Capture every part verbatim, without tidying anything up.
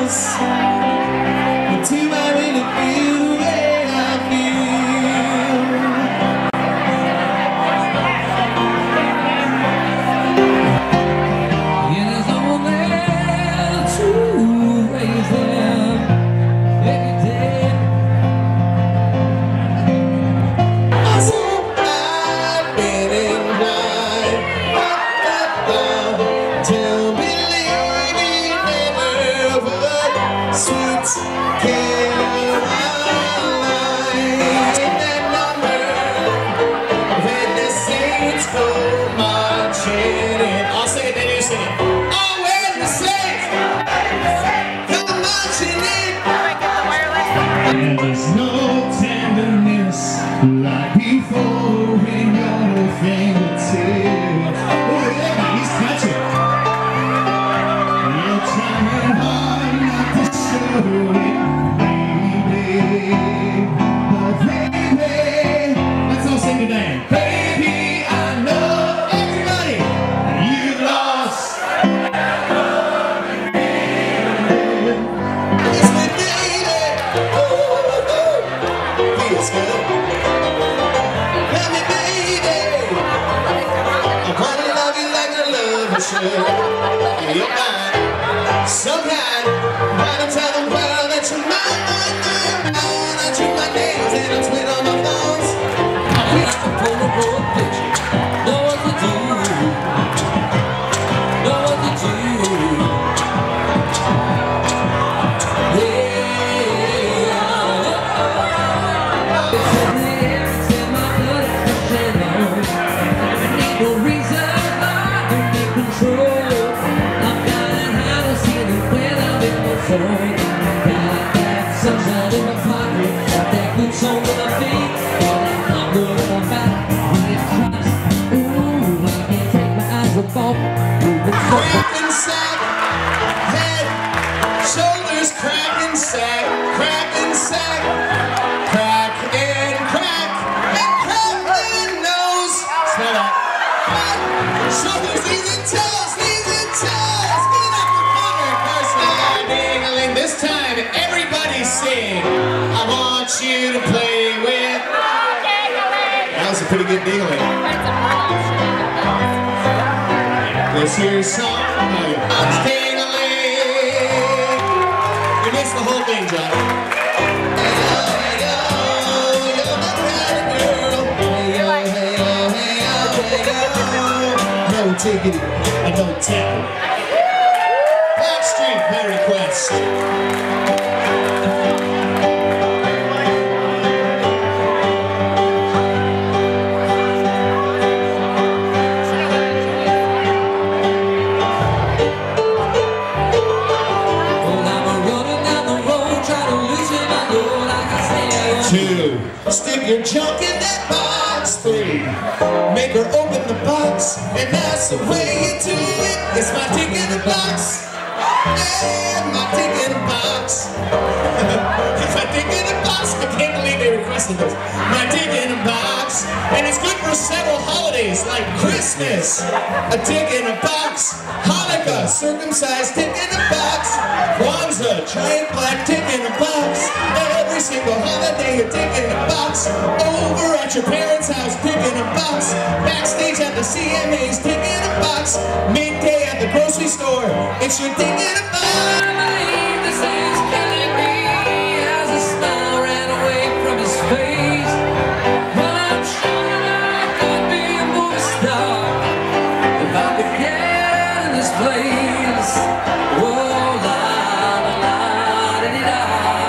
else until I really feel the way I feel. Yeah, there's no one there to raise them every day. So I've been inclined to believe in never sweet Caroline. That number when the saints go marching in. I'll sing it, then you sing it. Oh, when the saints come marching in. And there's no tenderness like before in your fingertips. Oh yeah, he's touching. You're trying hard not to show it, baby. But baby, let's all sing today. Baby, I know everybody you lost. It's my baby. Oh, oh, feels good. Love me, baby. I wanna love you like I love you should. You're mine. So kind. Wanna tell the world that you're mine, mine, mine. I wanna treat my nails and I tweet on my phones. I wish I could pull a road picture. Know what to do. Know what to do. No reason I don't get control. I'm flying high to see the weather before. Got that sunshine in my pocket, got that good song in my feet. All that hot blood in my back when it drops. Ooh, I can't take my eyes off of moving so crack and sack, head, shoulders, crack and sack, crack and sack, crack and crack, and crack and nose. Smell that. Shoulders, knees and toes, knees and toes. Get it up for Connor Carson. Ding-a-ling. This time, everybody sing. I want you to play with. That was a pretty good ding-a-ling. This here's song. Oh, yeah. It's ding-a-ling. You missed the whole thing, John. Hey, yo, hey, yo, you're the kind of girl. Hey, yo, hey, yo, hey, yo, hey, yo. No ticket, and no ticket. Backstreet by request. Well, I'm running down the road, trying to loosen my load like I said. Two, stick your junk in that box. Three, make her open the box, and that's the way you do it. It's my dick in the box. Yeah, my dick in the box. It's my dick in the box. I can't believe they requested this. My dick in the box. And it's good for several holidays like Christmas, a dick in a box, Hanukkah, circumcised dick in a box, Kwanzaa, giant black dick in a box, every single holiday a dick in a box, over at your parents' house, dick in a box, backstage at the C M A's, dick in a box, midday at the grocery store, it's your dick in a box. I believe this is killing me as a smile ran away from his face. Well, I'm sure that I could be a movie star if I could get in this place. Whoa, la la la da di da,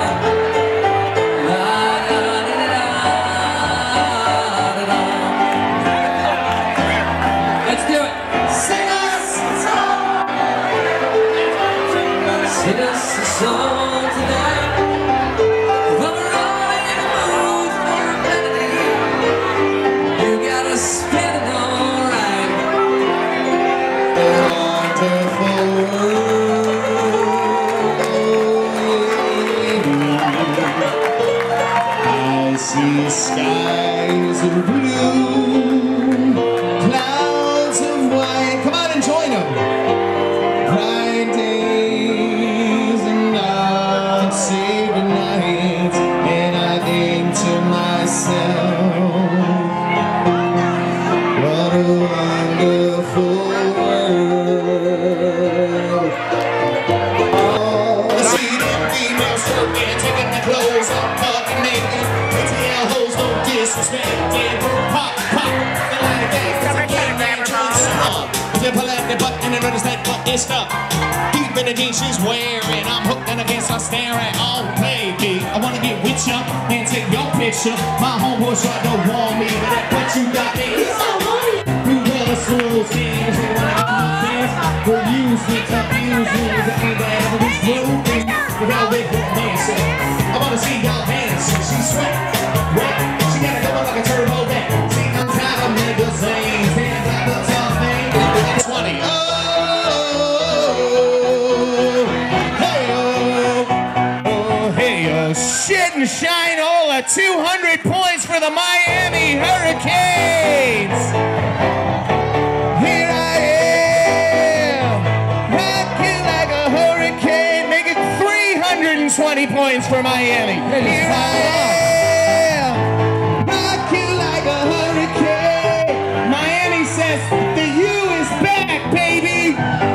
la da di da da da. Let's do it. Sing us a song. Sing us a song tonight. Well, we're all in the mood for a melody. You gotta spin it all right. Wonderful world. I see skies of blue, clouds of white. Come on and join them. Bright days and nights. the jeans she's wearing. I'm hooked and against I stare at. Oh baby, I wanna get with ya and take your picture. My homeboys tried to warn me, but that what you got me. You wanna slow things and when I get my fans, we're using confusing the ain't that ever be moving. Without wait for the man say, I wanna see y'all dance. She sweat, wet, she gotta go like a turbo vet. See, I'm tired of magazines, hands like the tough thing. twenty. Oh, hey, oh, oh, hey, oh, shit and shine, all at two hundred points for the Miami Hurricanes. Here I am, rocking like a hurricane, making three hundred twenty points for Miami. Here I am, rocking like a hurricane. Miami says the U is back, baby.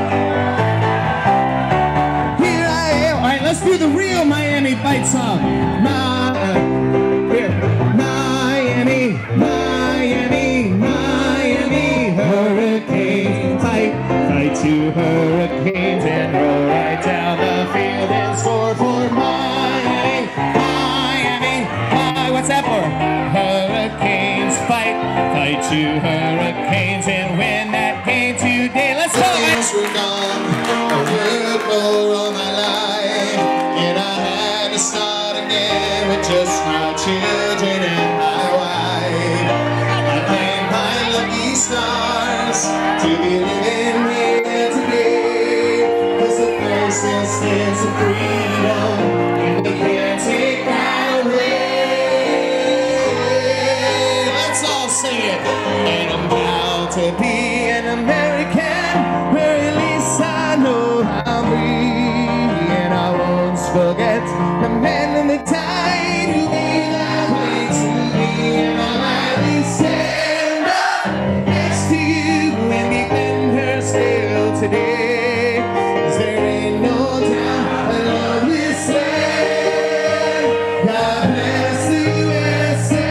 Here I am. All right, let's do the real Miami fight song. My, uh, here. Miami, Miami, Miami Hurricanes. Fight, fight two hurricanes and roll right down the field and score for Miami, Miami. Hi, what's that for? Hurricanes fight, fight two hurricanes and win that game today. Let's go, guys. We're gone, a world for all my life, and I had to start again with just my children and my wife. I thank my lucky stars to be living here today, 'cause the first instance of freedom, and we can't take that away. Let's all sing it. And I'm proud to be an American, where at least I know I'm free, and I won't forget the man in the tide who gave that way to me, and I'll gladly stand up next to you and defend her still today, 'cause there ain't no doubt I love this land. God bless the U S A.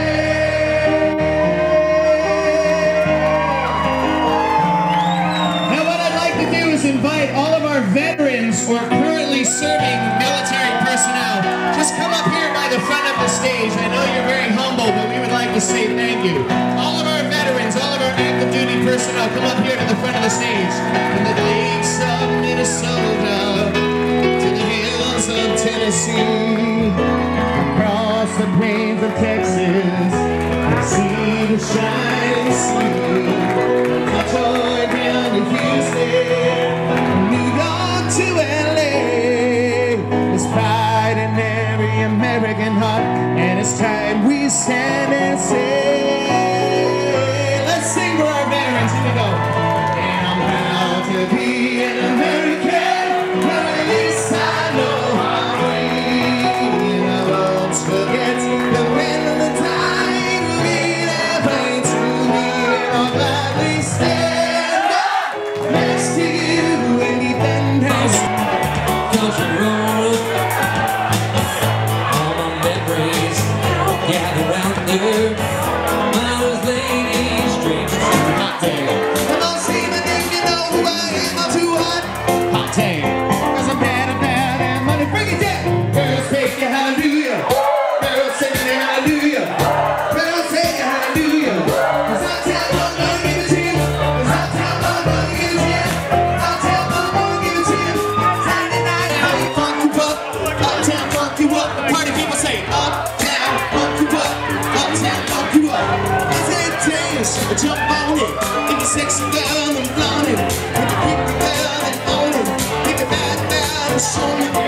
Now what I'd like to do is invite all of our veterans who are currently serving military personnel, just come up here by the front of the stage. I know you're very humble, but we would like to say thank you. All of our veterans, all of our active duty personnel, come up here to the front of the stage. From the lakes of Minnesota to the hills of Tennessee, across the plains of Texas, see the shining sea, Detroit down to Houston, New York to L A. There's pride in every American heart, and it's time we stand and say, let's sing for our veterans. Here we go. And I'm proud to be an American, but at least I know I'm free, and I won't forget the men of the tide who gave that way to me, and I'll gladly stand up next to you and defend us. Country road, all my memories gather round there. Mothers, ladies, strangers, hot day. Come on, see my name, you know who I am. I'm too hot. Hot day. 'Cause I'm bad, I'm bad, and money, bring it down. Girls say you hallelujah. Girls say you hallelujah. Girls say you hallelujah. 'Cause I'll tell my mother, give it to you. 'Cause I'll tell my mother, give it to you. I'll tell my mother, give it to you. Saturday night, I'll funk you up. Uptown, funk you up. Party people say, uptown, funk you up. Uptown, funk you up. I say dance, jump on it. If you're sexy girl, then flaunt it. If you pick the girl, then own it. Pick a bad girl, and show me.